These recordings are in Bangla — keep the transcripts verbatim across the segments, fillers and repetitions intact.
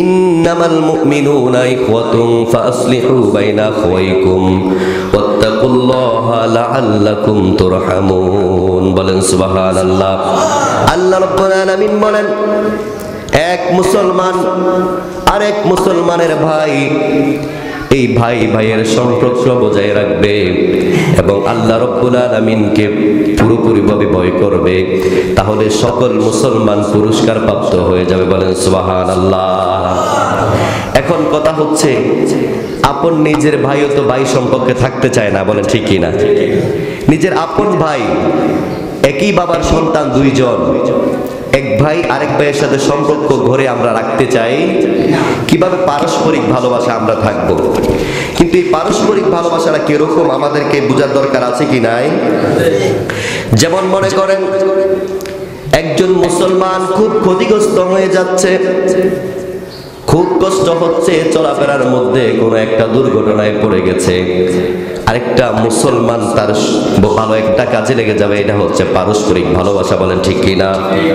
ইন্নামাল মুমিনুনা ইখওয়াতুন ফাসলিহু বাইনা আখওয়াইকুম ওয়াত্তাকুল্লাহা লাআল্লাকুম তুরহামুন। বলেন সুবহানাল্লাহ। আল্লাহ রাব্বুল আলামিন বলেন, এক মুসলমান আরেক মুসলমানের ভাই, এই ভাই ভাইয়ের সম্পর্ক বজায় রাখবে এবং আল্লাহ রাব্বুল আলামিনকে পুরোপুরিভাবে ভয় করবে, তাহলে সকল মুসলমান পুরস্কার প্রাপ্ত হয়ে যাবে। বলেন সুবহানাল্লাহ। এখন কথা হচ্ছে, আপন নিজের ভাইও তো ভাই সম্পর্কে থাকতে চায় না, বলেন ঠিক কি না? নিজের আপন ভাই, একই বাবার সন্তান দুইজন, এক ভাই আরেক ভাইয়ের সাথে সম্পর্ক ঘরে আমরা রাখতে চাই, কিভাবে পারস্পরিক ভালোবাসা আমরা থাকবো। কিন্তু এই পারস্পরিক ভালোবাসাটা কিরকম আমাদেরকে বোঝার দরকার আছে কি নাই? যেমন মনে করেন, একজন মুসলমান খুব ক্ষতিগ্রস্ত হয়ে যাচ্ছে, খুব কষ্ট হচ্ছে, চলাফেরার মধ্যে কোনো একটা দুর্ঘটনায় পড়ে গেছে, আরেকটা মুসলমান তার ভালো একটা কাজে লেগে যাবে, এটা হচ্ছে পারস্পরিক ভালোবাসা। বলেন ঠিক কিনা?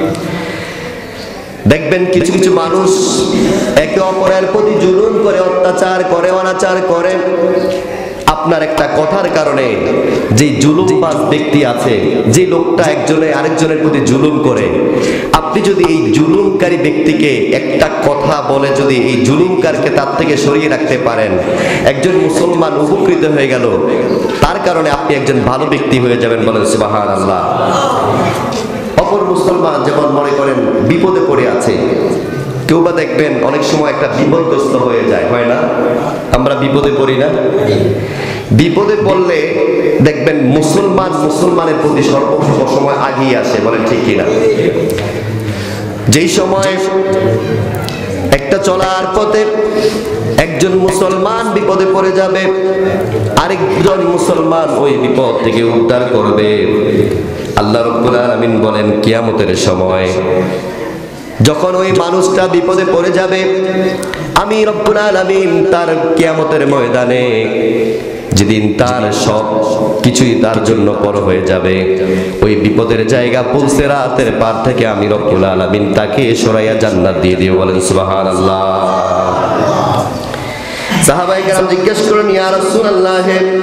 দেখবেন কিছু কিছু মানুষ একে অপরের প্রতি জুলুম করে, অত্যাচার করে, অনাচার করে। আপনার একটা কথার কারণে যে জুলুমবাজ ব্যক্তি আছে, যে লোকটা একজনে আরেকজনের প্রতি জুলুম করে, আপনি যদি এই জুলুমকারী ব্যক্তিকে একটা কথা বলে যদি এই জুলুমকারকে তার থেকে সরিয়ে রাখতে পারেন, একজন মুসলমান উপকৃত হয়ে গেল, তার কারণে আপনি একজন ভালো ব্যক্তি হয়ে যাবেন। বলেন সুবহানাল্লাহ। অপর মুসলমান যেমন মনে করেন বিপদে পড়ে আছে, কেউ বা দেখবেন অনেক সময় একটা বিপদগ্রস্ত হয়ে যায়, হয় না? আমরা বিপদে পড়ি না? বিপদে পড়লে দেখবেন মুসলমান মুসলমানের প্রতি সর্বসময় আগিয়ে আসে। বলেন ঠিক কিনা? যেই সময় একটা চলার পথে একজন মুসলমান বিপদে পড়ে যাবে, আরেকজন মুসলমান ওই বিপদ থেকে উদ্ধার করবে। আল্লাহ রাব্বুল আলামিন বলেন, কিয়ামতের সময় যখন ওই মানুষটা বিপদে পড়ে যাবে, আমি রব্বুল আলামিন তার কিয়ামতের ময়দানে, যেদিন তার সব কিছুই তার জন্য পর হয়ে যাবে, ওই বিপদের জায়গা পুলসিরাতের পার থেকে আমি রব্বুল আলামিন তাকে সরাইয়া জান্নাত দিয়ে দিব। বলেন সুবহানাল্লাহ। সাহাবায়ে কেরাম জিজ্ঞেস করেন, ইয়া রাসূলুল্লাহ,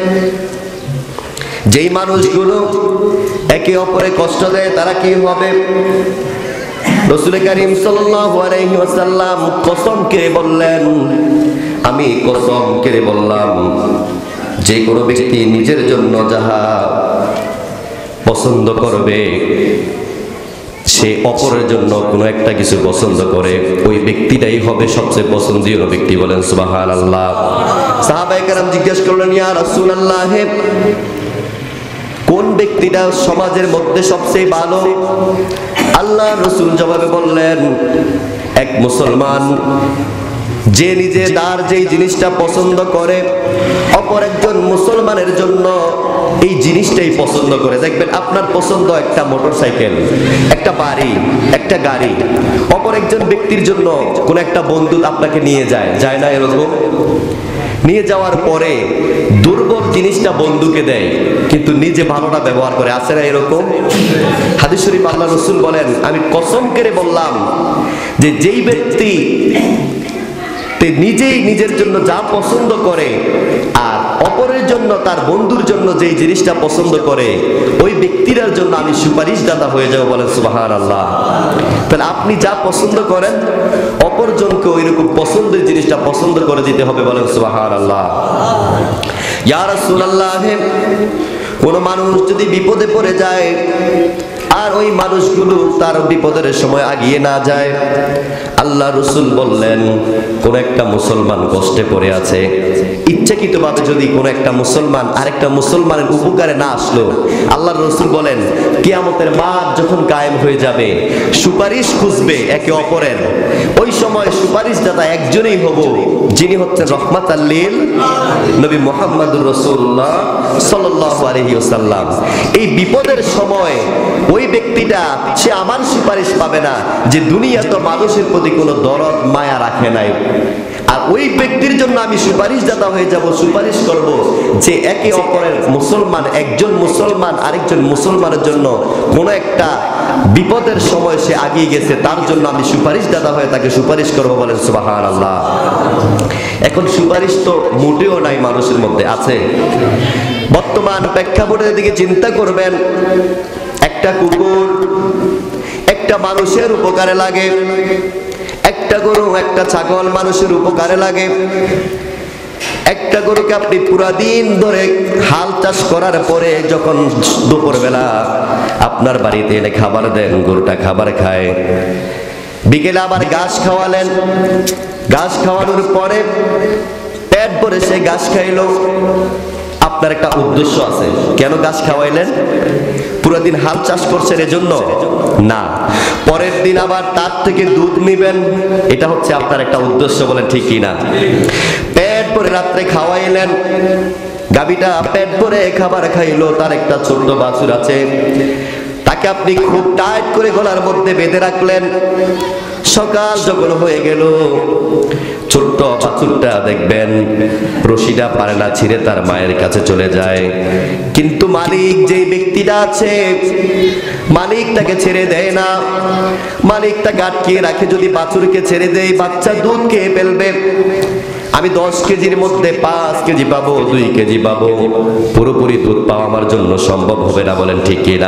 যেই মানুষগুলো একে অপরে কষ্ট দেয় তারা কি হবে? রাসূল কারীম সাল্লাল্লাহু আলাইহি ওয়াসাল্লাম কসম করে বললেন, আমি কসম করে বললাম, যে কোনো ব্যক্তি নিজের জন্য যাহা পছন্দ করবে, সে অপরের জন্য কোনো একটা কিছু পছন্দ করে, ওই ব্যক্তিটাই হবে সবচেয়ে পছন্দনীয় ব্যক্তি। বলেন সুবহানাল্লাহ। সাহাবায়ে কেরাম জিজ্ঞেস করলেন, ইয়া রাসূলুল্লাহ, কোন ব্যক্তিটা সমাজের মধ্যে সবচেয়ে ভালো? আল্লাহ রাসূল জবাবে বললেন, এক মুসলমান যে নিজে তার যেই জিনিসটা পছন্দ করে, অপর একজন মুসলমানের জন্য এই জিনিসটাই পছন্দ করে। দেখবেন আপনার পছন্দ একটা মোটরসাইকেল, একটা বাড়ি, একটা গাড়ি, অপর একজন ব্যক্তির জন্য কোন একটা বন্ধু আপনাকে নিয়ে যায়, যায় না? এরকম নিয়ে যাওয়ার পরে দুর্বল জিনিসটা বন্ধুকে দেয়, কিন্তু নিজে ভালোটা ব্যবহার করে, আছে না এরকম? হাদিস শরীফ আল্লাহ রাসূল বলেন, আমি কসম করে বললাম যে যেই ব্যক্তি নিজেই নিজের জন্য যা পছন্দ করে আর অপরের জন্য, তার বন্ধুর জন্য যেই জিনিসটা পছন্দ করে, ওই ব্যক্তির জন্য আমি সুপারিশদাতা হয়ে যাব। বলেন সুবহানাল্লাহ। তাহলে আপনি যা পছন্দ করেন, অপরজনকে ওইরকম পছন্দের জিনিসটা পছন্দ করে দিতে হবে। বলেন সুবহানাল্লাহ। ইয়া রাসূলুল্লাহ, কোন মানুষ যদি বিপদে পড়ে যায় আর ওই মানুষগুলো তার বিপদের সময় আগিয়ে না যায়, আল্লাহ রাসূল বললেন, কোন একটা মুসলমান কষ্টে পড়ে আছে, ইচ্ছাকৃতভাবে যদি কোন একটা মুসলমান আরেকটা মুসলমানের উপকারে না আসলো, আল্লাহ রাসূল বলেন, কিয়ামতের মাঠ যখন কায়েম হয়ে যাবে, সুপারিশ খুঁজবে একে অপরের, ওই সময় সুপারিশদাতা একজনই হব, যিনি হচ্ছেন রহমাতাল লিল নবী মুহাম্মদুর রাসূলুল্লাহ সাল্লাল্লাহু আলাইহি ওয়াসাল্লাম। এই বিপদের সময় ওই ব্যক্তিটা সে আমার সুপারিশ পাবে না, যে দুনিয়া তো মানুষের প্রতি কোনো দরদ মায়া রাখে নাই, আর ওই ব্যক্তির জন্য আমি সুপারিশদাতা হয়ে যাব, সুপারিশ করব যে একে অপরের মুসলমান, একজন মুসলমান আরেকজন মুসলমানের জন্য কোনো একটা বিপদের সময় সে আগিয়ে গেছে, তার জন্য আমি সুপারিশদাতা হয়ে তাকে সুপারিশ করব। বলেন সুবহানাল্লাহ। এখন সুপারিশ তো মোটেও নাই মানুষের মধ্যে, আছে? বর্তমান প্রেক্ষাপটের দিকে চিন্তা করবেন, একটা কুকুর একটা মানুষের উপকারে লাগে, একটা গরু একটা ছাগল মানুষের উপকারে লাগে। একটা গরুকে আপনি পুরা দিন ধরে হাল চাষ করার পরে যখন দুপুরবেলা আপনার বাড়িতে এনে খাবার দেন, গরুটা খাবার খায়। বিকেলে আবার ঘাস খাওয়ালেন, ঘাস খাওয়ানোর পরে পেট ভরে সে ঘাস খাইলো। আপনার একটা উদ্দেশ্য আছে, কেন ঘাস খাওয়াইলেন? পুরো দিন হাল চাষ করছেন এজন্য না, পরের দিন আবার তার থেকে দুধ নিবেন, এটা হচ্ছে আপনার একটা উদ্দেশ্য। বলেন ঠিক কিনা? পেট ভরে রাত্রে খাওয়াইলেন, গাভীটা পেট ভরে খাবার খাইলো, তার একটা ছোট্ট বাছুর আছে, তাকে আপনি খুব টাইট করে গলার মধ্যে বেঁধে রাখলেন। সকাল যখন হয়ে গেল, ছোট্ট বাছুরটা দেখবেন রশিটা পারে না ছিঁড়ে তার মায়ের কাছে চলে যায়। কিন্তু মালিক যে ব্যক্তিটা আছে, মালিক তাকে ছেড়ে দেয় না, মালিক তাকে আটকিয়ে রাখে। যদি বাছুরকে ছেড়ে দেয়, বাচ্চা দুধ খেয়ে ফেলবে। আমি দশ কেজির মধ্যে পাঁচ কেজি পাবো, দুই কেজি পাবো, পুরোপুরি দুধ পাওয়া আমার জন্য সম্ভব হবে না। বলেন ঠিক কিনা?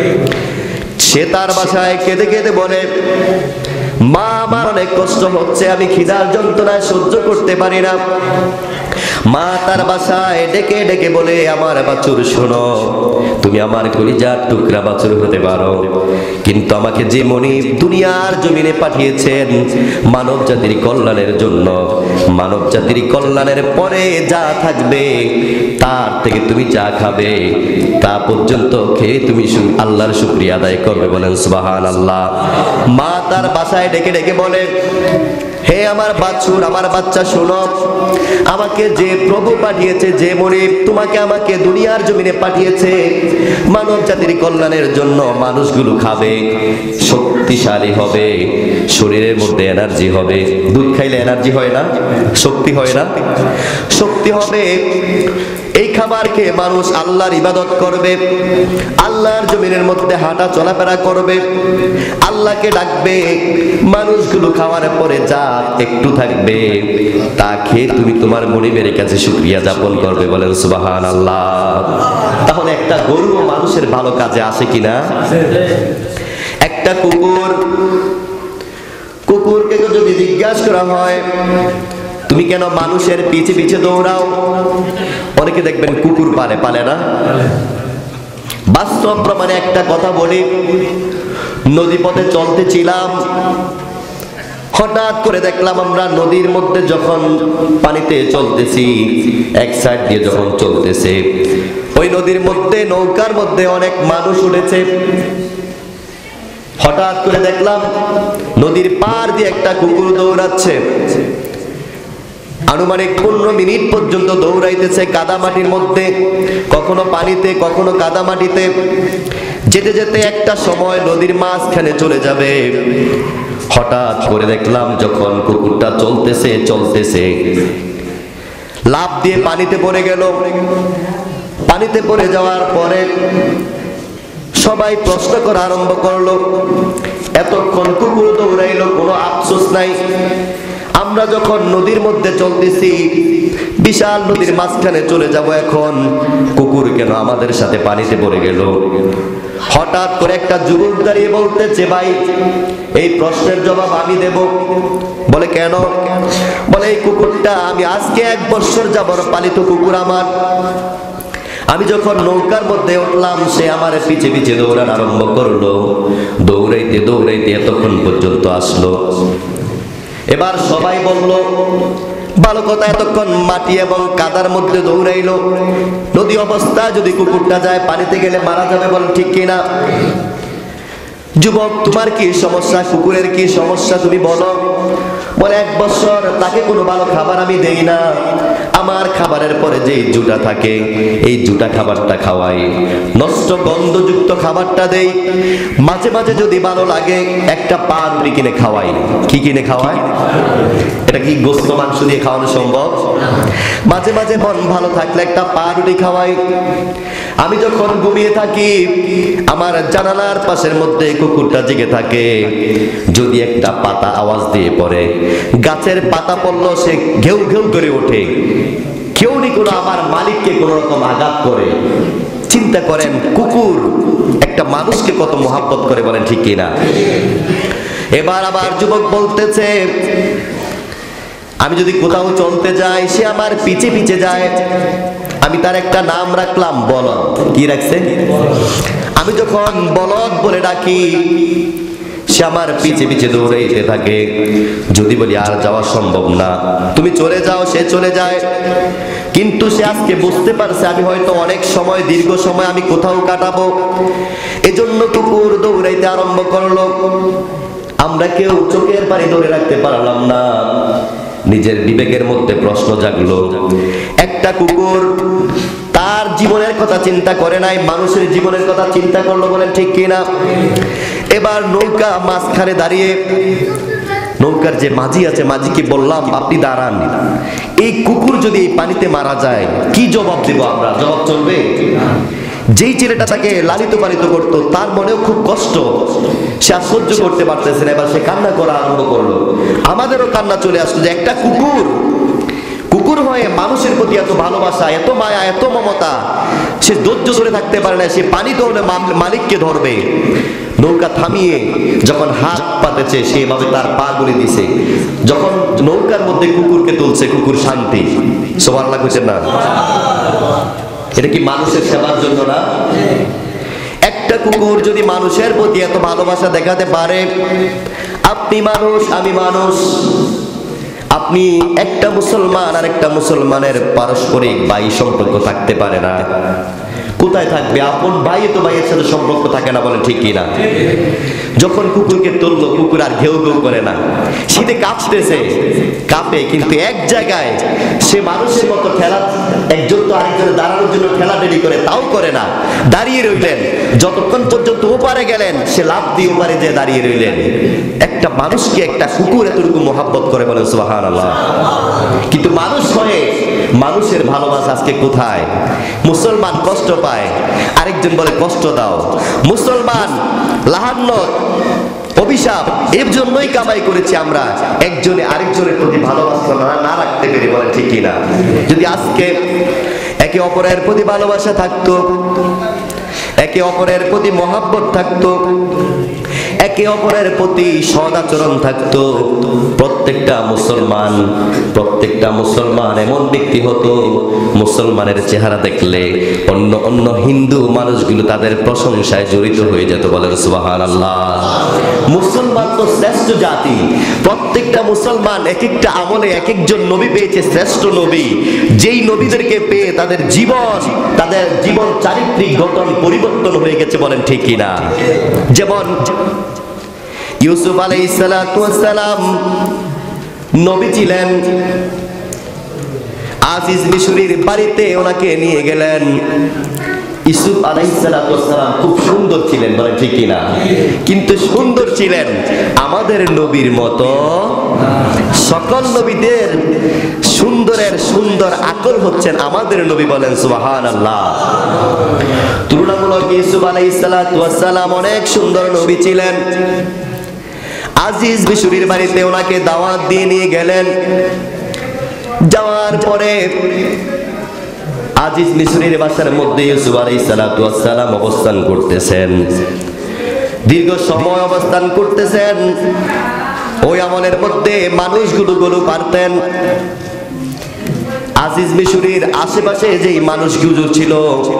সে তার বাসায় কেঁদে কেঁদে বলে, মা আমার অনেক কষ্ট হচ্ছে, আমি খিদার যন্ত্রণায় সহ্য করতে পারি না। মা তার বাসায় ডেকে ডেকে বলে, আমার বাছুর শোনো, তুমি আমার কলিজার টুকরা বাছুর হতে পারো, কিন্তু আমাকে যে মনিব দুনিয়ার জমিনে পাঠিয়েছেন মানব জাতির কল্যাণের জন্য, মানব জাতির কল্যাণের পরে যা থাকবে তার থেকে তুমি যা খাবে তা পর্যন্ত খেয়ে তুমি আল্লাহর শুকরিয়া আদায় করবে। বলেন সুবহানাল্লাহ। মা তার বাসায় ডেকে ডেকে বলে, হে আমার বাছুর, আমার বাচ্চা শোনো, আমাকে যে প্রভু পাঠিয়েছে, যে মনিব তোমাকে আমাকে দুনিয়ার জমিনে পাঠিয়েছে মানব জাতির কল্যাণের জন্য, মানুষগুলো খাবে, শক্তিশালী হবে, শরীরের মধ্যে এনার্জি হবে। দুধ খাইলে এনার্জি হয় না? শক্তি হয় না? শক্তি হবে। এই খাবার খেয়ে মানুষ আল্লাহর ইবাদত করবে, আল্লাহর জমিনের মধ্যে হাঁটা চলাফেরা করবে, আল্লাহকে ডাকবে। মানুষগুলো খাওয়ার পরে যা একটু থাকবে তা খেয়ে তুমি তোমার মনিবের কাছে শুকরিয়া যাপন করবে। বলেন সুবহানাল্লাহ। তাহলে একটা গরু মানুষের ভালো কাজে আসে কিনা? একটা কুকুর, কুকুরকে যদি জিজ্ঞাসা করা হয় তুমি কেন মানুষের পিছে পিছে দৌড়াও, অনেকে দেখবেন কুকুর পালে, পালে না? বাস্তব প্রমাণে একটা কথা বলি, নদী পথে চলতেছিলাম, হঠাৎ করে দেখলাম আমরা নদীর মধ্যে যখন পানিতে চলতেছি, এক সাইড দিয়ে যখন চলতেছে, ওই নদীর মধ্যে নৌকার মধ্যে অনেক মানুষ উঠেছে। হঠাৎ করে দেখলাম নদীর পার দিয়ে একটা কুকুর দৌড়াচ্ছে, আনুমানিক পনেরো মিনিট পর্যন্ত দৌড়াইতেছে কাদামাটির মধ্যে, কখনো পানিতে কখনো কাদামাটিতে। যেতে যেতে একটা সময় নদীর মাঝখানে চলে যাবে। হঠাৎ করে দেখলাম যখন কুকুরটা চলতেছে চলতেছে লাফ দিয়ে পানিতে পড়ে গেল। পানিতে পড়ে যাওয়ার পরে সবাই প্রশ্ন করা আরম্ভ করলো, এতক্ষণ কুকুর দৌড়াইলো, কোনো আফসোস নাই। আমরা যখন নদীর মধ্যে চলতেছি, বিশাল নদীর মাঝখানে চলে যাব, এখন কুকুর কেন আমাদের সাথে পানিতে পড়ে গেল? হঠাৎ করে একটা যুবক দাঁড়িয়ে বলতেছে, ভাই এই প্রশ্নের জবাব আমি দেব। বলে কেন? বলে এই কুকুরটা আমি আজকে এক বছর যাবত পালিত কুকুর আমার। আমি যখন নৌকার মধ্যে উঠলাম, সে আমার পিছে পিছে দৌড়ানো আরম্ভ করলো, দৌড়াইতে দৌড়াইতে এতক্ষণ পর্যন্ত আসলো। এবার সবাই বলল, ভালো কথা, এতক্ষণ মাটি এবং কাদার মধ্যে দৌড়াইলো, নদী অবস্থা যদি কুকুরটা যায় পানিতে গেলে মারা যাবে। বল ঠিক কিনা? যুবক তোমার কি সমস্যা, কুকুরের কি সমস্যা তুমি বলো। বলে এক বছর তাকে কোনো ভালো খাবার আমি দেই না, আমার খাবারের পরে যে জুটা থাকে এই জুটা খাবারটা খাওয়াই, নষ্ট গন্ধযুক্ত খাবারটা দেই। মাঝে মাঝে যদি ভালো লাগে একটা পাউরুটি কিনে খাওয়াই। কি কিনে খাওয়াই? এটা কি গোস্ত মাংস দিয়ে খাওয়ানো সম্ভব? মাঝে মাঝে মন ভালো থাকলে একটা পাউরুটি খাওয়াই। আমি যখন ঘুমিয়ে থাকি আমার জানালার পাশের মধ্যে কুকুরটা জেগে থাকে, যদি একটা পাতা আওয়াজ দিয়ে পড়ে, গাছের পাতা পড়লো সে ঘেউ ঘেউ করে ওঠে, কেউ নি কোনো আমার মালিককে কোন রকম আঘাত করে। চিন্তা করেন কুকুর একটা মানুষকে কত মহাব্বত করে, বলেন ঠিক কিনা? এবার আবার যুবক বলতেছে আমি যদি কোথাও চলতে যাই সে আমার পিছে পিছে যায়, আমি তার একটা নাম রাখলাম বলদ। কি রাখছেন? আমি যখন বলদ বলে ডাকি সে আমার পিছে পিছে দৌড়াইতে থাকে। যদি বলি আর যাওয়া সম্ভব না, তুমি চলে যাও, সে চলে যায়। কিন্তু সে আজকে বুঝতে পারছে আমি হয়তো অনেক সময়, দীর্ঘ সময় আমি কোথাও কাটাবো, এজন্য কুকুর দৌড়াইতে আরম্ভ করলো। আমরা কেউ চোখের পানি ধরে রাখতে পারলাম না। নিজের বিবেকের মধ্যে প্রশ্ন জাগলো, একটা কুকুর তার জীবনের কথা চিন্তা করে নাই, মানুষের জীবনের কথা চিন্তা করলো, বলেন ঠিক কিনা? এবার নৌকা মাঝখানে দাঁড়িয়ে, নৌকার যে মাঝি আছে মাঝিকে বললাম আপনি দাঁড়ান, এই কুকুর যদি এই পানিতে মারা যায় কি জবাব দেব আমরা? জবাব চলবে? যেই ছেলেটা তাকে লালিত পালিত করতো তার মনেও খুব কষ্ট, সে আর সহ্য করতে পারতেছে না। এবার সে কান্না করা আরম্ভ করলো। আমাদেরও কান্না চলে আসলো যে একটা কুকুর, কুকুর হয়ে মানুষের প্রতি এত ভালোবাসা, এত মায়া, এত মমতা, সে ধৈর্য ধরে থাকতে পারে না, সে পানি ধরলে মালিককে ধরবে। নৌকা থামিয়ে যখন হাত পাতেছে সেভাবে তার পা গুলি দিছে, যখন নৌকার মধ্যে কুকুরকে তুলছে, কুকুর শান্তি। সুবহানাল্লাহ কইছেন না? এটা কি মানুষের সেবার জন্য না? একটা কুকুর যদি মানুষের প্রতি এত ভালোবাসা দেখাতে পারে, আপনি মানুষ, আমি মানুষ, আপনি একটা মুসলমান আর একটা মুসলমানের পারস্পরিক ভাই সম্পর্ক থাকতে পারে না। কোথায় থাকবে? আপন ভাই তো ভাইয়ের সাথে সম্পর্ক থাকে না, বলেন ঠিক কিনা? যখন কুকুরকে তুললো, কুকুর আর ঘেউ ঘেউ করে না, শীতে কাঁপতেছে, কাঁপে, কিন্তু এক জায়গায় সে মানুষের মতো ঠেলা, একজন তো আরেকজনের দাঁড়ানোর জন্য ঠেলা ঠেলি করে, তাও করে না, দাঁড়িয়ে রইলেন। যতক্ষণ পর্যন্ত ওপারে গেলেন সে লাফ দিয়ে ওপারে যে দাঁড়িয়ে রইলেন। একটা মানুষকে একটা কুকুর এতটুকু মহাব্বত করে, বলেন সুবহানাল্লাহ। কিন্তু মানুষ হয়ে মানুষের ভালোবাসা আজকে কোথায়? মুসলমান কষ্ট পায়, আরেকজন বলে কষ্ট দাও। মুসলমান লাহান্নত, অভিশাপ, এর জন্যই কামাই করেছি আমরা, একজনে আরেকজনের প্রতি ভালোবাসা না রাখতে পেরে, বলেন ঠিক কিনা? যদি আজকে একে অপরের প্রতি ভালোবাসা থাকতো, একে অপরের প্রতি মহাব্বত থাকতো, একে অপরের প্রতি সদাচরণ থাকতো, প্রত্যেকটা মুসলমান প্রত্যেকটা মুসলমান এমন ব্যক্তি হতো, মুসলমানের চেহারা দেখলে অন্য অন্য হিন্দু মানুষগুলো তাদের প্রশংসায় জড়িত হয়ে যেত, বলেন সুবহানাল্লাহ। মুসলমান তো শ্রেষ্ঠ জাতি, প্রত্যেকটা মুসলমান এক একটা আমলে এক একজন নবী পেয়েছে, শ্রেষ্ঠ নবী, যেই নবীদেরকে পেয়ে তাদের জীবন, তাদের জীবন চারিত্রিক গঠন পরিবর্তন হয়ে গেছে, বলেন ঠিক কিনা? যেমন ইউসুফ আলাইহিস সালাতু ওয়াস সালাম নবী ছিলেন, আজিজ মিশরীর বাড়িতে ওনাকে নিয়ে গেলেন। ইউসুফ আলাইহিস সালাতু ওয়াস সালাম খুব সুন্দর ছিলেন, বলেন ঠিক কিনা? কিন্তু সুন্দর ছিলেন আমাদের নবীর মতো। সকল নবীদের সুন্দরের সুন্দর আকল হচ্ছেন আমাদের নবী, বলেন সুবহানাল্লাহ। তুলনামূলক ইউসুফ আলাইহিস সালাতু ওয়াস সালাম অনেক সুন্দর নবী ছিলেন। আজিজ মিশরীর বাড়িতে ওনাকে দাওয়াত দিয়ে নিয়ে গেলেন। যাওয়ার পরে আজিজ মিশরীর বাসার মধ্যে ইউসুফ আলাইহিস সালাতু ওয়াস সালাম অবস্থান করতেছেন, দীর্ঘ সময় অবস্থান করতেছেন। ওই আমলের মধ্যে মানুষগুলো গরু পারতেন। আজিজ মিশরীর আশেপাশে যেই মানুষগুলো ছিল,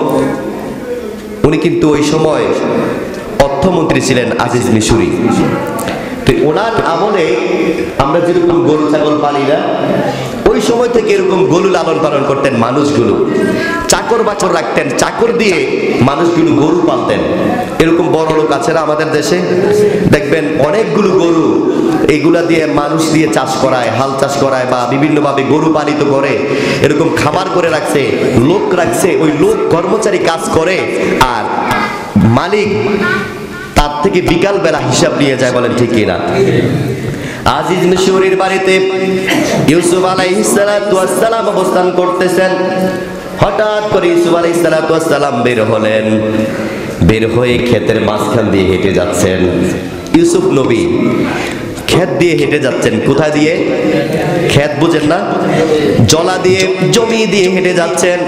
উনি কিন্তু ওই সময় অর্থমন্ত্রী ছিলেন আজিজ মিশরী। তো ওনার আমলে আমরা যেরকম গরু ছাগল পালি না, ওই সময় থেকে এরকম গরু লালন পালন করতেন মানুষগুলো, চাকর বাকর রাখতেন, চাকর দিয়ে মানুষগুলো গরু পালতেন। এরকম বড় লোক আছে না আমাদের দেশে, দেখবেন অনেকগুলো গরু এগুলা দিয়ে মানুষ দিয়ে চাষ করায়, হাল চাষ করায় বা বিভিন্নভাবে গরু পালিত করে, এরকম খামার করে রাখছে, লোক রাখছে, ওই লোক কর্মচারী কাজ করে আর মালিক তার থেকে বিকাল বেলা হিসাব নিয়ে যায়, বলেন ঠিক কিনা? আজিজ মিশরের বাড়িতে ইউসুফ আলাইহিস সালাতু ওয়াস সালাম অবস্থান করতেছেন। হঠাৎ করে ইউসুফ আলাইহিস সালাতু ওয়াস সালাম বের হলেন, বের হয়ে ক্ষেতের মাঝখান দিয়ে হেঁটে যাচ্ছেন। ইউসুফ নবী ক্ষেত দিয়ে হেঁটে যাচ্ছেন। কোথায় দিয়ে? ক্ষেত বুঝেন না? জলা দিয়ে, জমি দিয়ে হেঁটে যাচ্ছেন।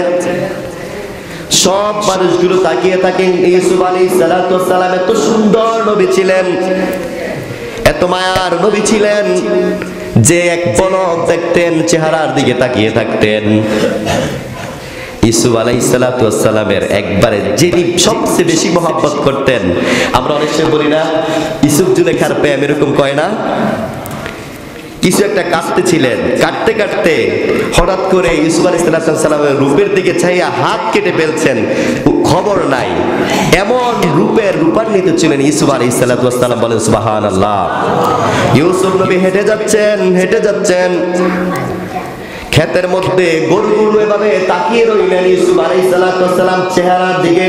সব মানুষগুলো তাকিয়ে থাকেন। ইউসুফ আলাইহিস সালাতু ওয়াস সালাম এত সুন্দর নবী ছিলেন, এত মায়ার নবী ছিলেন যে এক পলক দেখতেন, চেহারার দিকে তাকিয়ে থাকতেন। ইউসুফ আলাইহিস সালাতু ওয়াস সালামের একবারে যিনি সবচেয়ে বেশি মহব্বত করতেন, আমরা অনেক সময় বলি না ইউসুফ জুলেখার প্রেম, এরকম কয় না? কিছু একটা কাটতে ছিলেন, কাটতে কাটতে হঠাৎ করে ইউসুফ আলাইহিস সালামের রূপের দিকে চাইয়া হাত কেটে ফেলছেন, খবর নাই। এমন রূপের রূপান্বিত ছিলেন ইউসুফ আলাইহিস সালাম, বলেন সুবহানাল্লাহ। ইউসুফ নবী হেঁটে যাচ্ছেন, হেঁটে যাচ্ছেন, ক্ষেতের মধ্যে গরুগুলো এভাবে তাকিয়ে রইলেন ইউসুফ আলাইহিস সালাম চেহারার দিকে।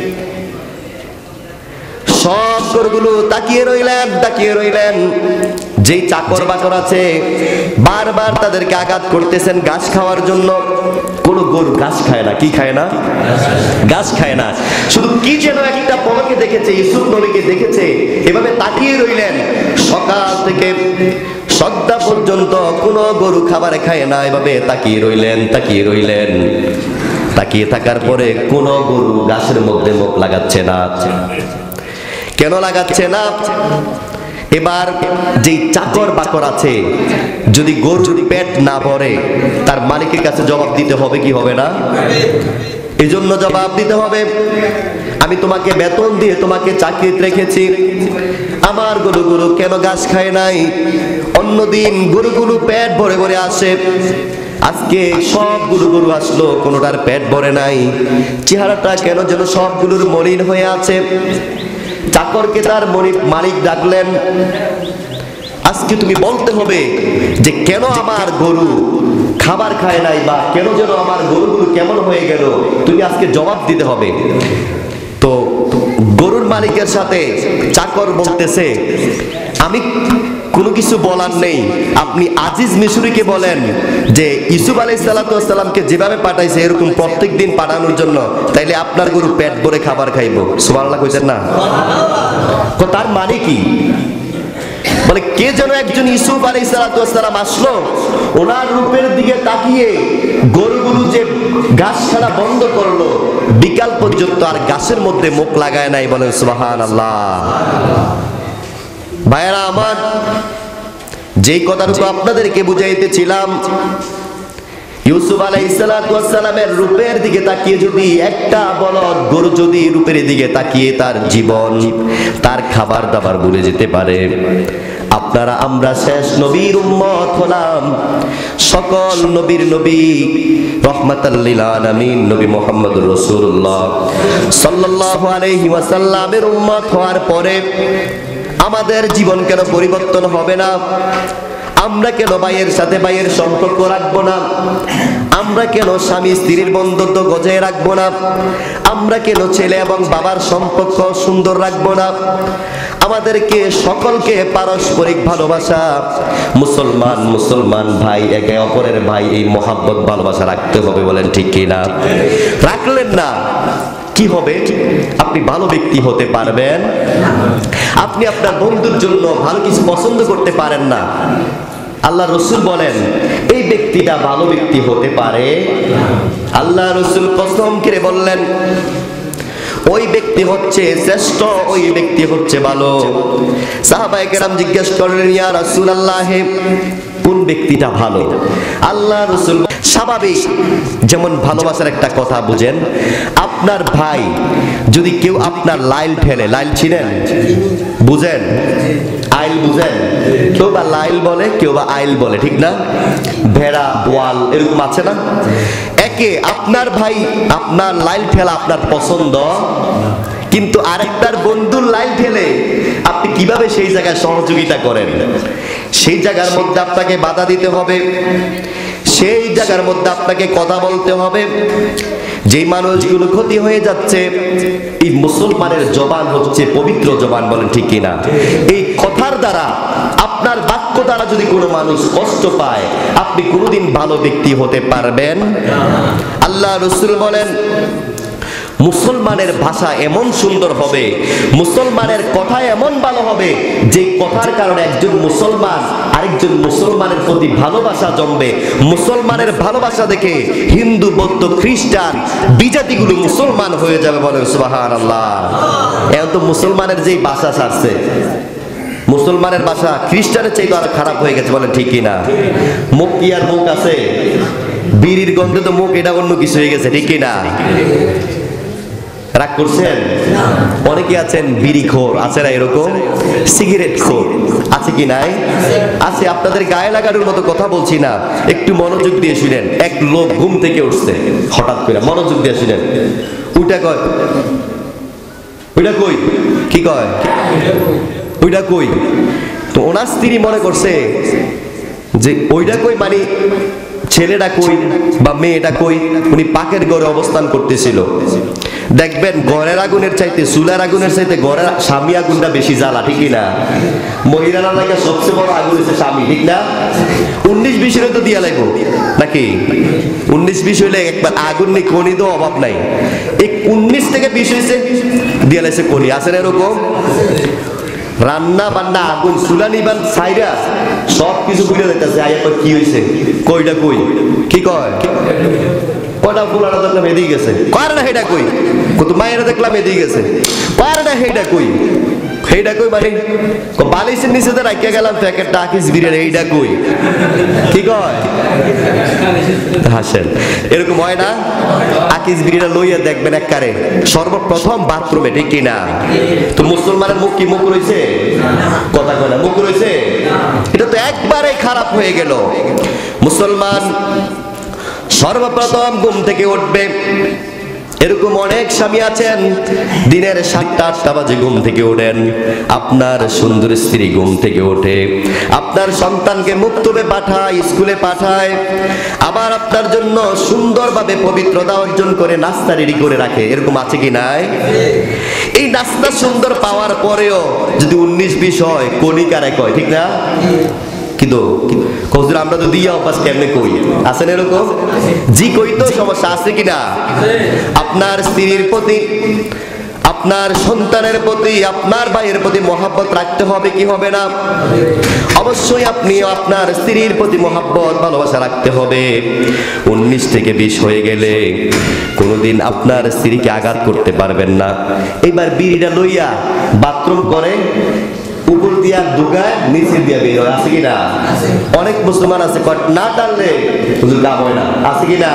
সব গরুগুলো তাকিয়ে রইলেন, তাকিয়ে রইলেন। যেই চাকর বাকর আছে বারবার তাদেরকে আঘাত করতেছেন ঘাস খাওয়ার জন্য। কোন গরু ঘাস খায় না। কি খায় না? ঘাস খায় না। শুধু কি যেন একটা পলকে দেখেছে, ইউসুফ নবীকে দেখেছে, এভাবে তাকিয়ে রইলেন। সকাল থেকে সন্ধ্যা পর্যন্ত কোন গরু খাবারে খায় না, এভাবে তাকিয়ে রইলেন, তাকিয়ে রইলেন। তাকিয়ে থাকার পরে কোন গরু ঘাসের মধ্যে মুখ লাগাচ্ছে না। কেন লাগাচ্ছে না? এবার যে চাকর বাকর আছে, যদি গরুর পেট না ভরে তার মালিকের কাছে জবাব দিতে হবে কি হবে না? এই জন্য জবাব দিতে হবে, আমি তোমাকে বেতন দিয়ে তোমাকে চাকরিতে রেখেছি, আমার গরুগুলো কেন ঘাস খায় নাই? অন্যদিন গরুগুলো পেট ভরে ভরে আসে, আজকে সবগুলো গরু আসলো, কোনোটার পেট ভরে নাই। চেহারাটা কেন যেন সবগুলোর মলিন হয়ে আছে। চাকরকে তার মালিক ডাকলেন, আজকে তুমি বলতে হবে যে কেন আমার গরু খাবার খায় নাই, বা কেন যেন আমার গরুগুলো কেমন হয়ে গেল, তুমি আজকে জবাব দিতে হবে। তো গরুর মালিকের সাথে চাকর বলতেছে, আমি কোনো কিছু বলার নেই, আপনি আজিজ মিশরীকে বলেন যে ইউসুফ আলাইহিস সালামকে যেভাবে পাঠাইছে এরকম প্রত্যেক দিন পাঠানোর জন্য, তাইলে আপনার গরু পেট ভরে খাবার খাইব। সুবহানাল্লাহ কইছেন না? তার মানে কি? বলে কে যেন একজন ইউসুফ আলাইহিস সালাম আসলো, ওনার রূপের দিকে তাকিয়ে গরুগুলো যে ঘাস খাওয়া বন্ধ করলো, বিকাল পর্যন্ত আর ঘাসের মধ্যে মুখ লাগায় নাই। বলেন সুবহানাল্লাহ। ভাইরা আমার, যেই কথাটুকু আপনাদেরকে বুঝাইতেছিলাম, ইউসুফ আলাইহিস সালামের রূপের দিকে তাকিয়ে যদি একটা বলদ গরু যদি রূপের দিকে তাকিয়ে তার জীবন, তার খাবার দাবার ভুলে যেতে পারে, আপনারা আমরা শেষ নবীর উম্মত হলাম। সকল নবীর নবী রহমাতাল লিল আলামিন নবী মুহাম্মদুর রাসূলুল্লাহ সাল্লাল্লাহু আলাইহি ওয়াসাল্লামের উম্মত হওয়ার পরে আমাদের জীবন কেন পরিবর্তন হবে না? আমরা কেন ভাইয়ের সাথে ভাইয়ের সম্পর্ক রাখবো না? আমরা কেন স্বামী স্ত্রীর বন্ধুত্ব বজায় রাখবো না? আমরা কেন ছেলে এবং বাবার সম্পর্ক সুন্দর রাখবো না? আমাদেরকে সকলকে পারস্পরিক ভালোবাসা, মুসলমান মুসলমান ভাই একে অপরের ভাই, এই মহাব্বত ভালোবাসা রাখতে হবে। বলেন ঠিক কিনা? রাখলেন না কি হবে? আপনি ভালো ব্যক্তি হতে পারবেন, আপনি আপনার বন্ধুর জন্য ভালো কিছু পছন্দ করতে পারেন না। আল্লাহ রসুল বলেন এই ব্যক্তিটা ভালো ব্যক্তি হতে পারে। আল্লাহ রসুল কসম করে বললেন ওই ব্যক্তি হচ্ছে শ্রেষ্ঠ, ওই ব্যক্তি হচ্ছে ভালো। সাহাবায়ে কেরাম জিজ্ঞেস করলেন, ইয়া রাসূলুল্লাহ, কোন ব্যক্তিটা ভালো? আল্লাহ রাসূল স্বাভাবিক, যেমন ভালোবাসার একটা কথা বুঝেন, আপনার ভাই যদি কেউ আপনার লাইল ঠেলে, লাইল ছিলেন বুঝেন, আইল বুঝেন, কেউ বা লাইল বলে, কেউ বা আইল বলে, ঠিক না? ভেড়া, ওয়াল এরকম আছে না? একে আপনার ভাই আপনার লাইল ঠেলা আপনার পছন্দ, কিন্তু আরেকটার বন্ধুর লাইন ঠেলে আপনি কিভাবে সেই জায়গায় সহযোগিতা করেন? সেই জায়গার মধ্যে আপনাকে বাধা দিতে হবে, সেই জায়গার মধ্যে আপনাকে কথা বলতে হবে। যেই মানুষগুলো ক্ষতি হয়ে যাচ্ছে, এই মুসলমানের জবান হচ্ছে পবিত্র জবান, বলেন ঠিক কিনা? এই কথার দ্বারা, আপনার বাক্য দ্বারা যদি কোনো মানুষ কষ্ট পায়, আপনি কোনোদিন ভালো ব্যক্তি হতে পারবেন? আল্লাহ রাসূল বলেন, মুসলমানের ভাষা এমন সুন্দর হবে, মুসলমানের কথা এমন ভালো হবে, যে কথার কারণে একজন মুসলমান আরেকজন মুসলমানের প্রতি ভালোবাসা জন্মবে। মুসলমানের ভালোবাসা দেখে হিন্দু, বৌদ্ধ, খ্রিস্টান বিজাতিগুলো মুসলমান হয়ে যাবে, বলেন সুবহানাল্লাহ। এখন তো মুসলমানের যেই ভাষা ছাড়ছে, মুসলমানের ভাষা খ্রিস্টানের চাইতে আরো খারাপ হয়ে গেছে, বলেন ঠিক কিনা? মুখ কি আর মুখ আছে? বিড়ির গন্ধে তো মুখ এটা অন্য কিছু হয়ে গেছে, ঠিক কিনা? রাগ করছেন? অনেকে আছেন বিড়িখোর, আছে না এরকম? সিগারেট খোর আছে কি নাই? আছে। আপনাদের গায়ে লাগানোর মতো কথা বলছি না, একটু মনোযোগ দিয়ে শুনেন। এক লোক ঘুম থেকে উঠছে হঠাৎ করে, মনোযোগ দিয়ে শুনেন। ওইটা কয়, ওইটা কই, কি কয়, ওইটা কই? তো ওনার স্ত্রী মনে করছে যে ওইটা কই মানে ছেলেটা কই বা মেয়েটা কই। উনি পাকের ঘরে অবস্থান করতেছিল। দেখবেন ঘরের আগুনের চাইতে, চুলার আগুনের চাইতে ঘরের স্বামী আগুনটা বেশি জ্বালা, ঠিক না? মহিলারা লাগে সবচেয়ে বড় আগুন হচ্ছে স্বামী, ঠিক না? উনিশ বিশ হলে তো দিয়া লাগবো নাকি? উনিশ বিশ হইলে একবার আগুন নেই, খনি তো অভাব নাই। এই উনিশ থেকে বিশ হয়েছে দিয়া লাগছে খনি, আছে না এরকম? রান্না বান্না আগুন চুলা নিবান সাইরা সব কিছু বুঝে যাইতেছে। আইয়া কি হয়েছে, কইটা কই, কি কয়? কয়টা ফুলারা দেখলাম এদিকে গেছে, কয় না হেটা কই? কত মায়েরা দেখলাম এদিকে গেছে, কয় না হেটা কই? হেটা কই মানে বালিশের নিচে তো রাখিয়া গেলাম প্যাকেটটা আকিস বিরিয়ানি, এইটা কই, কি কয়? হাসেন, এরকম হয় না? আকিস বিরিয়ানি লইয়া দেখবেন একবারে সর্বপ্রথম বাথরুমে, ঠিক কিনা? তো মুসলমানের মুখ কি মুখ রয়েছে? কথা কয় না, মুখ রয়েছে? এটা তো একবারে খারাপ হয়ে গেল। মুসলমান সর্বপ্রথম ঘুম থেকে উঠবে। এরকম অনেক স্বামী আছেন দিনের সাতটা আটটা বাজে ঘুম থেকে ওঠেন। আপনার সুন্দর স্ত্রী ঘুম থেকে ওঠে, আপনার সন্তানকে মুক্তবে পাঠায়, স্কুলে পাঠায়, আবার আপনার জন্য সুন্দরভাবে পবিত্রতা অর্জন করে নাস্তা রেডি করে রাখে। এরকম আছে কি নাই? এই নাস্তা সুন্দর পাওয়ার পরেও যদি উনিশ বিশ হয়, কণিকারে কয়, ঠিক না? কিন্তু কৌজুর আমরা তো দিয়া অভ্যাস কেমনে কই, আছেন এরকম? জি কই তো সমস্যা আছে কিনা? আপনার স্ত্রীর প্রতি, আপনার সন্তানের প্রতি, আপনার ভাইয়ের প্রতি মহব্বত রাখতে হবে কি হবে না? অবশ্যই আপনি আপনার স্ত্রীর প্রতি মহব্বত ভালোবাসা রাখতে হবে। উনিশ থেকে বিশ হয়ে গেলে কোনোদিন আপনার স্ত্রীকে আঘাত করতে পারবেন না। এবার বিড়িটা লইয়া বাথরুম করে উপর দিয়া ঢুকায়, নিচে দিয়া বের হয়, আছে কিনা? অনেক মুসলমান আছে না টানলে হুজুর কাম হয় না, আছে কিনা?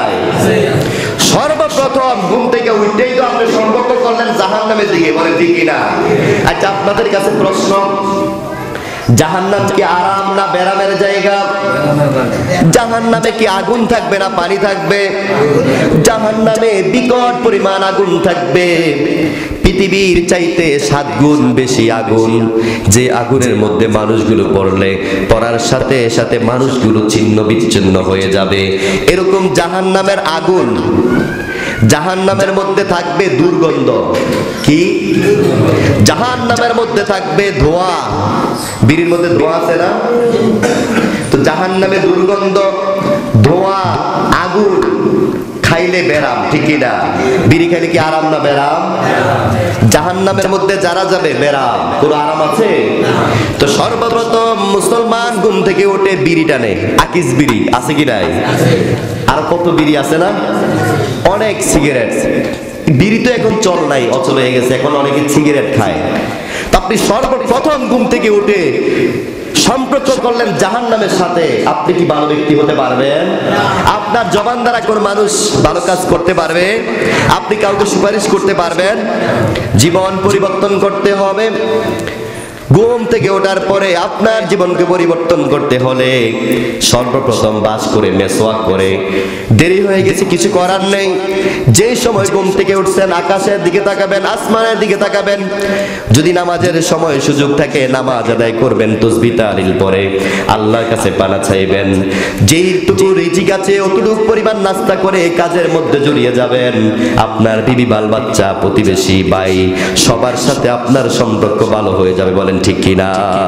সর্বপ্রথম ঘুম থেকে উঠতেই তো আপনি সম্পর্ক করলেন জাহান্নামের দিকে, বলে ঠিক কিনা? আচ্ছা আপনাদের কাছে প্রশ্ন, জাহান্নাম কি আরাম না বেরামের জায়গা? জাহান্নামে কি আগুন থাকবে না পানি থাকবে? জাহান্নামে বিকট পরিমাণ আগুন থাকবে, পৃথিবীর চাইতে সাত গুণ বেশি আগুন। যে আগুনের মধ্যে মানুষগুলো পড়লে পড়ার সাথে সাথে মানুষগুলো ছিন্ন বিচ্ছিন্ন হয়ে যাবে। এরকম জাহান্নামের আগুন। জাহান্নামের মধ্যে থাকবে দুর্গন্ধ, কি? জাহান্নামের মধ্যে থাকবে ধোঁয়া। বিড়ির মধ্যে ধোঁয়া আছে না? তো জাহান্নামে দুর্গন্ধ, ধোঁয়া, আগুন। খাইলে বেরাম, ঠিক না? বিড়ি খাইলে কি আরাম না বেরাম? জাহান্নামের মধ্যে যারা যাবে বেরাম, কোনো আরাম আছে? তো সর্বপ্রথম মুসলমান ঘুম থেকে উঠে বিড়ি টানে, আকিস বিড়ি, আছে কি নাই? আর কত বিড়ি আছে না? অনেক সিগারেট। বিড়ি তো এখন চল নাই, অচল হয়ে গেছে, এখন অনেকে সিগারেট খায়। তো আপনি সর্বপ্রথম ঘুম থেকে উঠে সম্পর্ক করলেন জাহান্নামের সাথে, আপনি কি ভালো ব্যক্তি হতে পারবেন? আপনার জবান দ্বারা কোন মানুষ ভালো কাজ করতে পারবে? আপনি কাউকে সুপারিশ করতে পারবেন? জীবন পরিবর্তন করতে হবে। ঘুম থেকে ওঠার পরে আপনার জীবনকে পরিবর্তন করতে হলে সর্বপ্রথম বাস করে মেসওয়াক করে, দেরি হয়ে গেছে কিছু করার নেই, যে সময় ঘুম থেকে উঠছেন আকাশের দিকে তাকাবেন, আসমানের দিকে তাকাবেন, যদি নামাজের সময় সুযোগ থাকে নামাজ আদায় করবেন, তাসবিহ তাহলিল পরে আল্লাহর কাছে পানা চাইবেন, যেইটুকু রিজিক আছে অতটুকু পরিমাণ নাস্তা করে কাজের মধ্যে জড়িয়ে যাবেন। আপনার বিবি বাল বাচ্চা প্রতিবেশী ভাই সবার সাথে আপনার সম্পর্ক ভালো হয়ে যাবে, বলেন ঠিক কিনা?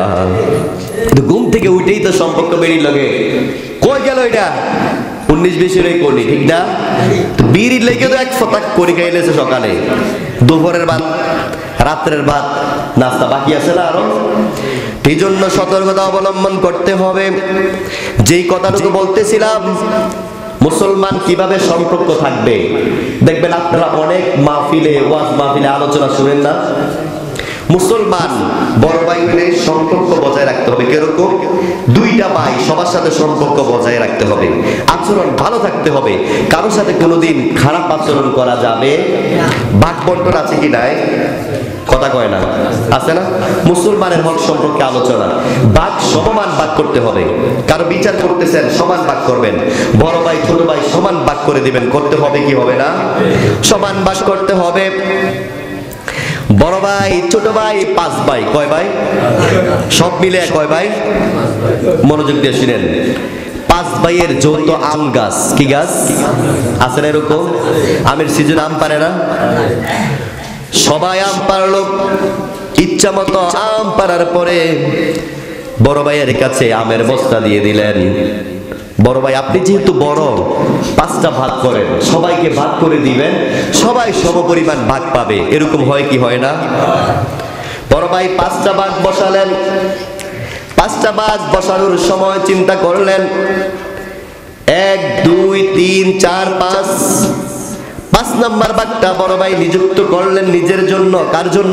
ঘুম থেকে উঠেই তো সম্পর্ক বেরিয়ে লাগে, কই গেল এটা উনিশ বিশের এই করি, ঠিক না? বিড়ির লেগে তো এক ফটাক করি খাইলেছে সকালে, দুপুরের ভাত, রাত্রের ভাত, নাস্তা বাকি আছে না আরো। এই জন্য সতর্কতা অবলম্বন করতে হবে। যেই কথাটুকু বলতেছিলাম, মুসলমান কিভাবে সম্পর্ক থাকবে, দেখবেন আপনারা অনেক মাহফিলে ওয়াজ মাহফিলে আলোচনা শুনেন না, মুসলমান বড় ভাই হলে সম্পর্ক বজায় রাখতে হবে। কিরকম? দুইটা ভাই সবার সাথে সম্পর্ক বজায় রাখতে হবে, আচরণ ভালো থাকতে হবে, কারোর সাথে কোনোদিন খারাপ আচরণ করা যাবে। ভাগ বন্টন আছে কি নাই? কথা কয় না, আছে না? মুসলমানের হক সম্পর্কে আলোচনা, ভাগ সমান ভাগ করতে হবে, কারো বিচার করতেছেন সমান ভাগ করবেন, বড় ভাই ছোট ভাই সমান ভাগ করে দিবেন, করতে হবে কি হবে না? সমান ভাগ করতে হবে। বড় ভাই ছোট ভাই পাঁচ ভাই, কয় ভাই? সব মিলে কয় ভাই? মনোযোগ দিয়ে শুনেন, পাঁচ ভাইয়ের যৌথ আম গাছ, কি গাছ আছে না এরকম? আমের সিজন আম পারে না, সবাই আম পারলো, ইচ্ছা মতো আম পারার পরে বড় ভাইয়ের কাছে আমের বস্তা দিয়ে দিলেন। বড় ভাই আপনি যেহেতু বড়, পাঁচটা ভাগ করেন, সবাইকে ভাগ করে দিবেন, সবাই সমপরিমাণ ভাগ পাবে, এরকম হয় কি হয় না? বড় ভাই পাঁচটা ভাগ বসালেন, পাঁচটা ভাগ বসানোর সময় চিন্তা করলেন, এক দুই তিন চার পাঁচ, পাঁচ নাম্বার ভাগটা বড় ভাই নিযুক্ত করলেন নিজের জন্য। কার জন্য?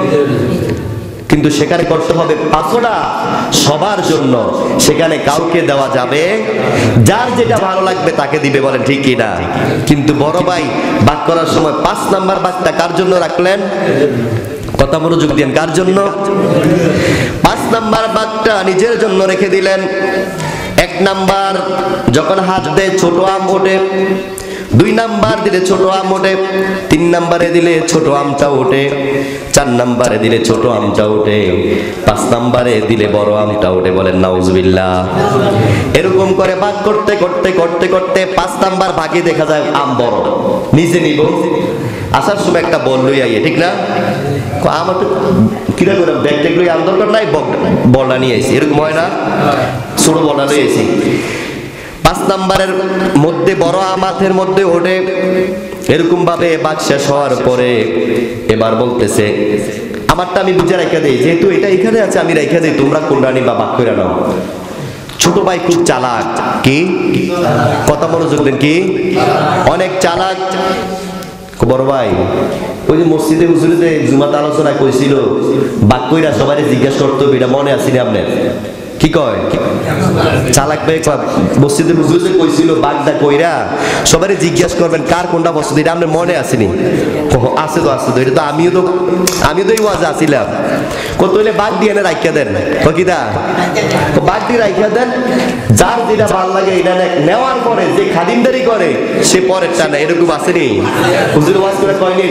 কিন্তু সেখানে করতে হবে পাঁচটা সবার জন্য, সেখানে কাউকে দেওয়া যাবে, যার যেটা ভালো লাগবে তাকে দিবে, বলেন ঠিক কিনা? কিন্তু বড় ভাই ভাগ করার সময় পাঁচ নাম্বার ভাগটা কার জন্য রাখলেন? কথা মনোযোগ দেন, কার জন্য? পাঁচ নাম্বার ভাগটা নিজের জন্য রেখে দিলেন। এক নাম্বার যখন হাত দেয় ছোট আম ওঠে, দুই নাম্বার দিলে ছোট আম ওঠে, তিন নাম্বারে দিলে ছোট আমটা ওঠে, চার নাম্বারে দিলে ছোট আমটা ওঠে, পাঁচ নাম্বারে দিলে বড় আমটা ওঠে, বলেন নাউজুবিল্লাহ। এরকম করে ভাগ করতে করতে করতে করতে পাঁচ নাম্বার ভাগে দেখা যায় আম বড়, নিজে নিব, আসার সময় একটা বল লই আইয়ে, ঠিক না? আমার তো কিরা করে ব্যাগ ট্যাগ লই আম দরকার নাই, বলটা নিয়ে আইছি, এরকম হয় না? ছোট বলটা লই আইছি। পাঁচ নাম্বারের মধ্যে বড় আমাদের মধ্যে ওঠে। এরকম ভাবে বাক শেষ হওয়ার পরে এবার বলতেছে, আমারটা আমি বুঝে রেখে দেই, যেহেতু এটা এখানে আছে আমি রেখে দেই, তোমরা কোনটা নিবা ভাগ করে নাও। ছোট ভাই খুব চালাক, কি কথা মনোযোগ দেন, কি অনেক চালাক। বড় ভাই ওই যে মসজিদে হুজুরিতে জুমাতে আলোচনা কইছিল, ভাগ কইরা সবাই জিজ্ঞাসা করতো, এটা মনে আসেনি আপনার? কি কয়? চালাক ভাই মসজিদে হুজুরে কইছিল বাগদা কইরা সবারই জিজ্ঞাসা করবেন কার কোনটা পছন্দ, এটা আপনার মনে আসেনি? আছে তো, আছে তো, এটা তো আমিও তো আমিও তো এই ওয়াজে আসিলাম। কত হইলে বাগ দিয়ে এনে রাখিয়া দেন, কিদা বাগ দিয়ে রাখিয়া দেন, যার যেটা ভালো লাগে এটা নেওয়ার পরে যে খাদিমদারি করে সে পরেরটা না, এরকম আসেনি? হুজুর ওয়াজ করে কয়নি?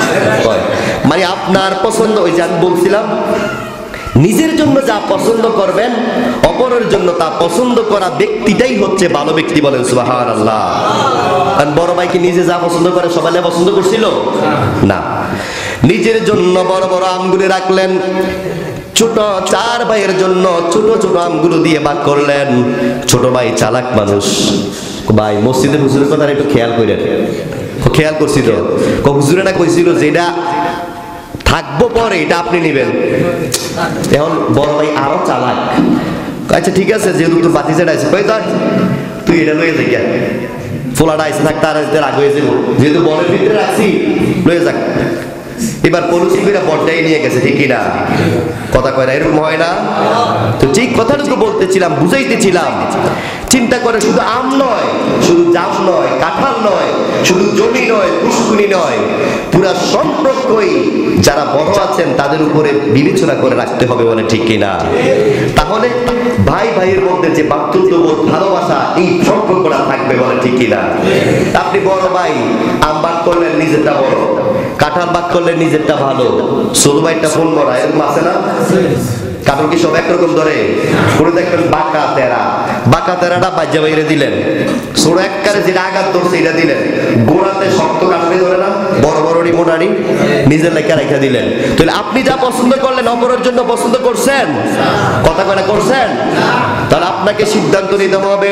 মানে আপনার পছন্দ, ওই যে আমি বলছিলাম নিজের জন্য যা পছন্দ করবেন অপরের জন্য তা পছন্দ করা ব্যক্তিটাই হচ্ছে ভালো ব্যক্তি, বলেন সুবহানাল্লাহ। কারণ বড় ভাই কি নিজে যা পছন্দ করে সবাই পছন্দ করছিল না, নিজের জন্য বড় বড় আমগুলি রাখলেন, ছোট চার ভাইয়ের জন্য ছোট ছোট আমগুলো দিয়ে ভাগ করলেন। ছোট ভাই চালাক মানুষ, ভাই মসজিদের হুজুরের কথা একটু খেয়াল করেন, খেয়াল করছি তো হুজুরে না কইছিল যেটা থাকবো পরে এটা আপনি নেবেন। এখন বড় ভাই আরো চালাক, আচ্ছা ঠিক আছে যেহেতু তোর বাতি যেটা আছে তুই এটা লয়ে যাই, ফোলাটা আইসে থাক, তার রাগ হয়ে যাবো, যেহেতু বলের ভিতরে রাখছি লয়ে যাক। এবার পলুসিরা বড়টাই নিয়ে গেছে, ঠিক না? কথা কয় না, এরকম হয় না? তো যেই কথাটুকু বলতেছিলাম, বুঝাইতেছিলাম, চিন্তা করে শুধু আম নয়, শুধু জাম নয়, কাঁঠাল নয়, শুধু জমি নয়, পুষ্কুনি নয়, পুরা সম্পর্কই যারা বড় আছেন তাদের উপরে বিবেচনা করে রাখতে হবে, বলে ঠিক কিনা? তাহলে ভাই ভাইয়ের মধ্যে যে বাতুল্যবোধ, ভালোবাসা, এই সম্পর্কটা থাকবে, বলে ঠিক কিনা? আপনি বড় ভাই, আম বাদ করলেন নিজেরটা বড়, কাঁঠাল বাদ করলেন নিজেরটা ভালো, ছোট ভাইটা ফোন করা, এরকম আছে না? কারণ কি সব একরকম ধরে? করে দেখবেন বাঁকা তেরা, বাঁকা তেরাটা বাজ্যা বাইরে দিলেন, ছোট এককারে যেটা আঘাত ধরছে এটা দিলেন, গোড়াতে শক্ত কাটবে ধরে না, বড় বড়ি মোটারি নিজের লেখা রেখে দিলেন। তাহলে আপনি যা পছন্দ করলেন অপরের জন্য পছন্দ করছেন? কথা কয়না করছেন? তাহলে আপনাকে সিদ্ধান্ত নিতে হবে,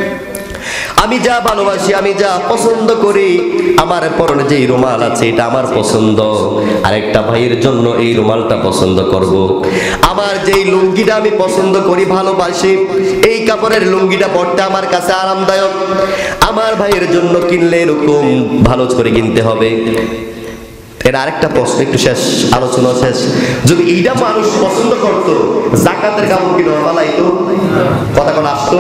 আমি যা ভালোবাসি, আমি যা পছন্দ করি, আমার পরনে যে রুমাল আছে এটা আমার পছন্দ, আরেকটা ভাইয়ের জন্য এই রুমালটা পছন্দ করব। আমার যেই লুঙ্গিটা আমি পছন্দ করি, ভালোবাসি, এই কাপড়ের লুঙ্গিটা পরতে আমার কাছে আরামদায়ক, আমার ভাইয়ের জন্য কিনলে এরকম ভালো করে কিনতে হবে। এর আরেকটা প্রশ্ন, একটু শেষ আলোচনা শেষ, যদি এইটা মানুষ পছন্দ করতো, জাকাতের কাপড় কি নরমাল আইতো? কথা কোন আসতো?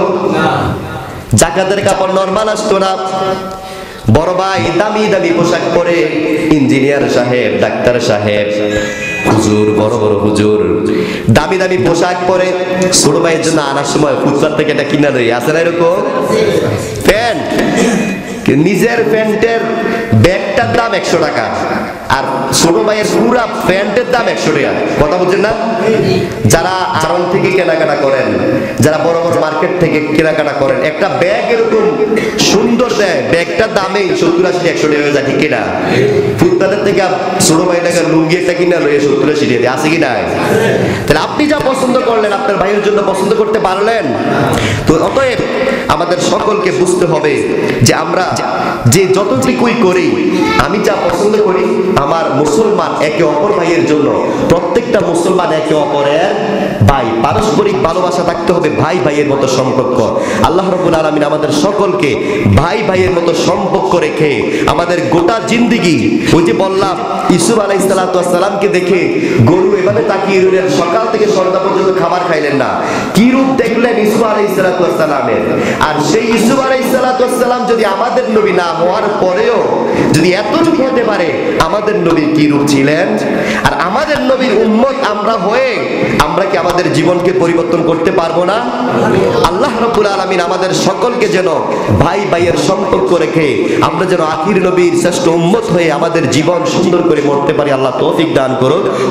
জাকাতের কাপড় নরমাল আসতো না। বড় ভাই দামি দামি পোশাক পরে, ইঞ্জিনিয়ার সাহেব, ডাক্তার সাহেব, হুজুর, বড় বড় হুজুর দামি দামি পোশাক পরে ছোট ভাইয়ের জন্য আনার সময় ফুটপাত থেকে এটা কিনা দেয়, আছে না এরকম? প্যান্ট, নিজের প্যান্টের ব্যাগটার দাম একশো টাকা, আর ছোট ভাইয়ের পুরা প্যান্টের দাম একশো টাকা। কথা বলছেন না? যারা আড়ং থেকে কেনাকাটা করেন, যারা বড় বড় মার্কেট থেকে কেনাকাটা করেন, একটা ব্যাগ এরকম সুন্দর দেয়, ব্যাগটার দামেই সত্তর আশি একশো টাকা হয়ে যায়, ঠিক কিনা? ফুটপাতের থেকে ছোট ভাইটাকে লুঙ্গি একটা কিনা রয়ে সত্তর আশি টাকা আছে কি না? তাহলে আপনি যা পছন্দ করলেন আপনার ভাইয়ের জন্য পছন্দ করতে পারলেন? তো অতএব আমাদের সকলকে বুঝতে হবে যে আমরা যে যতটুকুই করি, আমি যা পছন্দ করি, আমার মুসলমান একে অপর ভাইয়ের জন্য, প্রত্যেকটা মুসলমান একে অপরের ভাই, পারস্পরিক ভালোবাসা থাকতে হবে, ভাই ভাইয়ের মতো সম্পর্ক। আল্লাহ রাব্বুল আলামিন আমাদের সকলকে ভাই ভাইয়ের মতো সম্পর্ক রেখে আমাদের গোটা জিন্দেগি, ওই যে বললাম ইউসুফ আলাইহিস সালাতু ওয়াস সালামকে দেখে গরু এভাবে তাকিয়ে রইলেন, সকাল থেকে সন্ধ্যা পর্যন্ত খাবার খাইলেন না, কি রূপ দেখলেন ইউসুফ আলাইহিস সালাতু ওয়াস সালামের। আর সেই ইউসুফ আলাইহিস সালাতু ওয়াস সালাম যদি আমাদের নবী না হওয়ার পরেও যদি এতটুকু হতে পারে, আমাদের নবী কি রূপ ছিলেন। আর আমাদের নবীর উম্মত আমরা হয়ে আমরা কি আমাদের জীবনকে পরিবর্তন করতে পারবো না? আল্লাহ রাব্বুল আলামিন আমাদের সকলকে যেন ভাই ভাইয়ের সম্পর্ক রেখে আমরা যেন আখির নবীর শ্রেষ্ঠ উম্মত হয়ে আমাদের জীবন সুন্দর করে মরতে পারি, আল্লাহ তৌফিক দান করুন।